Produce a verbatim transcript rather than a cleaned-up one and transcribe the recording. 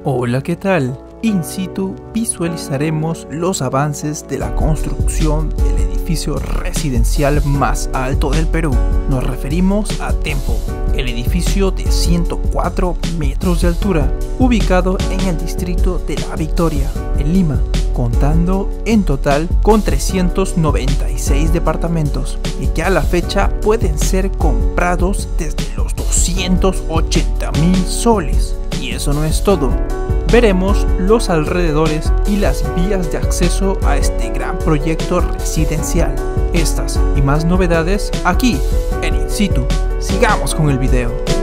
Hola, ¿qué tal? In situ visualizaremos los avances de la construcción del edificio residencial más alto del Perú. Nos referimos a Tempo, el edificio de ciento cuatro metros de altura, ubicado en el distrito de La Victoria, en Lima, contando en total con trescientos noventa y seis departamentos y que a la fecha pueden ser comprados desde los doscientos ochenta mil soles. Y eso no es todo. Veremos los alrededores y las vías de acceso a este gran proyecto residencial. Estas y más novedades aquí en In situ. Sigamos con el video.